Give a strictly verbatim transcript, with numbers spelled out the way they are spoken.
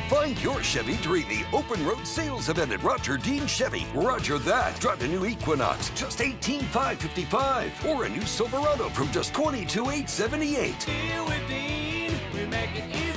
Find your Chevy during the open road sales event at Roger Dean Chevy. Roger that. Drive a new Equinox, just eighteen thousand five hundred fifty-five dollars. Or a new Silverado from just twenty-two thousand eight hundred seventy-eight dollars. Here with Dean, we make it easy.